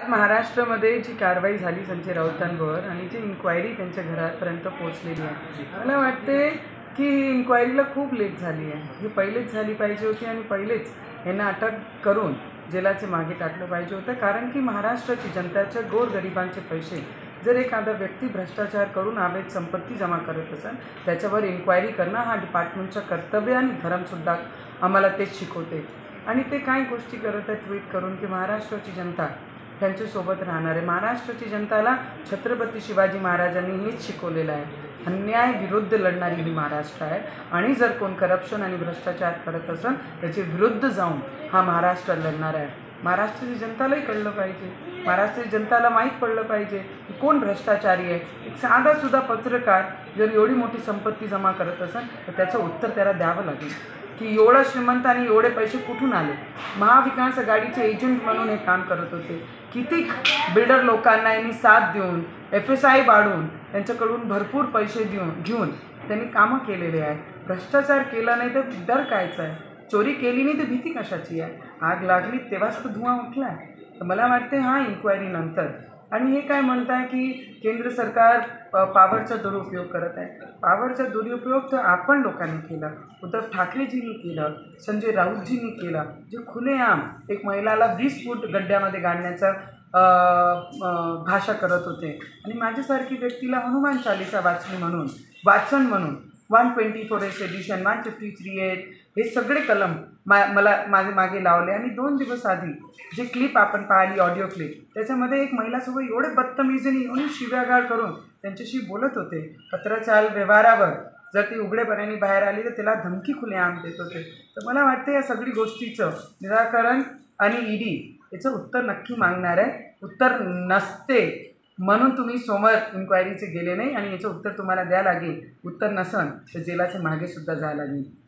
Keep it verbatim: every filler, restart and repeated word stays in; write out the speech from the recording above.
महाराष्ट्रामध्ये जी कारवाई झाली संजय राऊतांवर आणि जी इन्क्वायरी त्यांच्या घरापर्यंत पोहोचलेली आहे, मला वाटते की इन्क्वायरीला खूप लेट झाली आहे. ही पहिलेच झाली पाहिजे होती आणि पहिलेच यांना अटक करून जेलाचे मागे टाकलं पाहिजे होतं. कारण की महाराष्ट्राची जनताच्या गोरगरिबांचे पैसे जर एखादा व्यक्ती भ्रष्टाचार करून अवैध संपत्ती जमा करत असेल, त्याच्यावर इन्क्वायरी करणं हा डिपार्टमेंटचं कर्तव्य आणि धर्मसुद्धा आम्हाला तेच शिकवते. आणि ते काही गोष्टी करत आहेत ट्विट करून की महाराष्ट्राची जनता त्यांच्यासोबत राहणार आहे. महाराष्ट्राची जनताला छत्रपती शिवाजी महाराजांनी हेच शिकवलेलं आहे, अन्याय विरुद्ध लढणारी ही महाराष्ट्र आहे. आणि जर कोण करप्शन आणि भ्रष्टाचार करत असेल त्याचे विरुद्ध जाऊन हा महाराष्ट्र लढणार आहे. महाराष्ट्राची जनतालाही कळलं पाहिजे, महाराष्ट्राची जनताला माहीत पडलं पाहिजे की कोण भ्रष्टाचारी आहे. एक साधासुद्धा पत्रकार जर एवढी मोठी संपत्ती जमा करत असेल तर त्याचं उत्तर त्याला द्यावं लागेल की एवढा श्रीमंत आणि एवढे पैसे कुठून आले. महाविकास आघाडीचे एजंट म्हणून हे काम करत होते. किती बिल्डर लोकांना यांनी साथ देऊन एफ एस आय वाढवून त्यांच्याकडून भरपूर पैसे देऊन घेऊन त्यांनी कामं केलेले आहे. भ्रष्टाचार केला नाही तर डर कायचा आहे, चोरी केली नाही तर भीती कशाची आहे. आग लागली तेव्हाच तर धुवा उठला आहे. तर मला वाटते हा इन्क्वायरीनंतर आणि हे काय म्हणत आहे की केंद्र सरकार पॉवरचा दुरुपयोग करत आहे. पॉवरचा दुरुपयोग तर आपण लोकांनी केला, उद्धव ठाकरेजींनी केलं, संजय राऊतजींनी केलं, जे खुलेआम एक महिलाला वीस फूट गड्ड्यामध्ये गाडण्याचा भाषा करत होते. आणि माझ्यासारखी व्यक्तीला हनुमान चालिसा वाचली म्हणून वाचन म्हणून one twenty four S edition one fifty three eight हे सगळे कलम मा मला माझे मागे लावले. आणि दोन दिवस आधी जे क्लिप आपण पाहिली ऑडिओ क्लिप, त्याच्यामध्ये एक महिलासोबत एवढे बदतमीजीने एवढी शिव्यागाळ करून त्यांच्याशी बोलत होते. पत्रचाल व्यवहारावर जर ती उघडेपणाने बाहेर आली तर त्याला धमकी खुलेआम देत होते. तर मला वाटतं या सगळी गोष्टीचं निराकरण आणि ईडी याचं उत्तर नक्की मागणार आहे. उत्तर नसते म्हणून तुम्ही सोमवार इन्क्वायरीचे गेले नाही आणि याचं उत्तर तुम्हाला द्यावं लागेल. उत्तर नसन तर जेलाचे मागे सुद्धा जायला लागेल.